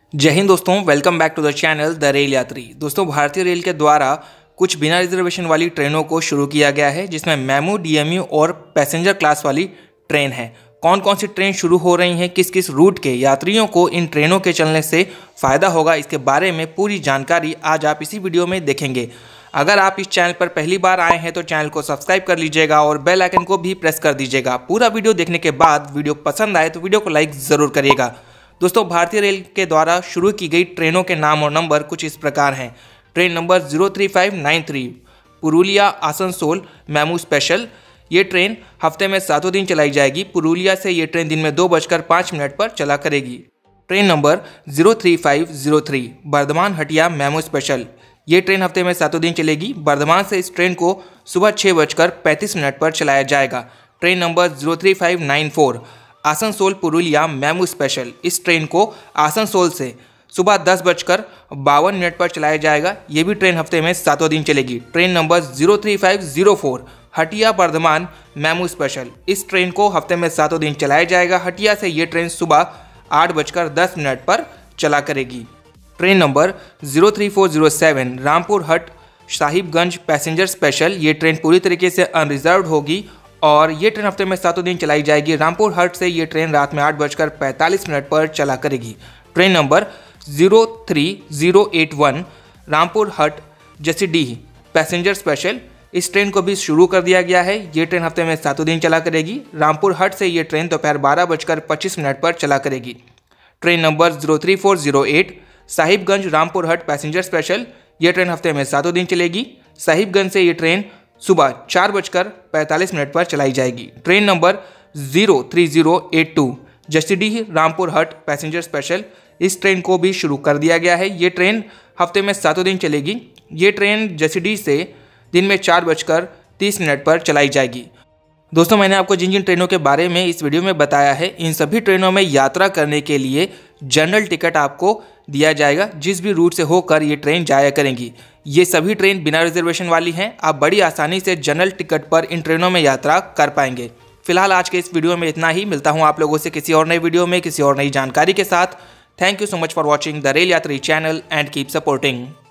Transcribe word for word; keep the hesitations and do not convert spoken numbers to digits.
जय हिंद दोस्तों, welcome back to the channel the rail Yatri. दोस्तों, भारतीय रेल के द्वारा कुछ बिना रिजर्वेशन वाली ट्रेनों को शुरू किया गया है, जिसमें मेमू, डीएमयू और पैसेंजर क्लास वाली ट्रेन है। कौन कौन सी ट्रेन शुरू हो रही हैं, किस किस रूट के यात्रियों को इन ट्रेनों के चलने से फ़ायदा होगा, इसके बारे में पूरी जानकारी आज आप इसी वीडियो में देखेंगे। अगर आप इस चैनल पर पहली बार आए हैं तो चैनल को सब्सक्राइब कर लीजिएगा और बेल आइकन को भी प्रेस कर दीजिएगा। पूरा वीडियो देखने के बाद वीडियो पसंद आए तो वीडियो को लाइक ज़रूर करिएगा। दोस्तों, भारतीय रेल के द्वारा शुरू की गई ट्रेनों के नाम और नंबर कुछ इस प्रकार हैं। Train number zero three five nine three Purulia Asansol MEMU special. ये ट्रेन हफ्ते में सातों दिन चलाई जाएगी। पुरुलिया से ये ट्रेन दिन में दो बजकर पाँच मिनट पर चला करेगी। Train number zero three five zero three Bardhaman Hatia MEMU special. ये ट्रेन हफ्ते में सातों दिन चलेगी। बर्धमान से इस ट्रेन को सुबह छः बजकर पैंतीस मिनट पर चलाया जाएगा। Train number zero three five nine four Asansol Purulia MEMU special. इस ट्रेन को आसनसोल से सुबह दस बजकर बावन मिनट पर चलाया जाएगा। ये भी ट्रेन हफ्ते में सातों दिन चलेगी। Train number zero three five zero four Hatia Bardhaman MEMU special. इस ट्रेन को हफ्ते में सातों दिन चलाया जाएगा। हटिया से ये ट्रेन सुबह आठ बजकर दस मिनट पर चला करेगी। Train number zero three four zero seven Rampur Hat Sahibganj passenger special. ये ट्रेन पूरी तरीके से अनरिजर्व्ड होगी और ये ट्रेन हफ्ते में सातों दिन चलाई जाएगी। रामपुर हट से ये ट्रेन रात में आठ बजकर पैंतालीस मिनट पर चला करेगी। Train number zero three zero eight one Rampur Hat Jasidih passenger special. इस ट्रेन को भी शुरू कर दिया गया है। ये ट्रेन हफ्ते में सातों दिन चला करेगी। रामपुर हट से ये ट्रेन दोपहर बारह बजकर पच्चीस मिनट पर चला करेगी। Train number zero three four zero eight Sahibganj Rampur Hat passenger special. ये ट्रेन हफ्ते में सातों दिन चलेगी। साहिबगंज से ये ट्रेन सुबह चार बजकर पैंतालीस मिनट पर चलाई जाएगी। Train number zero three zero eight two Jasidih Rampur Hat passenger special. इस ट्रेन को भी शुरू कर दिया गया है। ये ट्रेन हफ्ते में सातों दिन चलेगी। ये ट्रेन जसीडीह से दिन में चार बजकर तीस मिनट पर चलाई जाएगी। दोस्तों, मैंने आपको जिन जिन ट्रेनों के बारे में इस वीडियो में बताया है, इन सभी ट्रेनों में यात्रा करने के लिए जनरल टिकट आपको दिया जाएगा, जिस भी रूट से होकर ये ट्रेन जाया करेंगी। ये सभी ट्रेन बिना रिजर्वेशन वाली हैं। आप बड़ी आसानी से जनरल टिकट पर इन ट्रेनों में यात्रा कर पाएंगे। फिलहाल आज के इस वीडियो में इतना ही। मिलता हूँ आप लोगों से किसी और नई वीडियो में किसी और नई जानकारी के साथ। Thank you so much for watching the rail Yatri channel and keep supporting.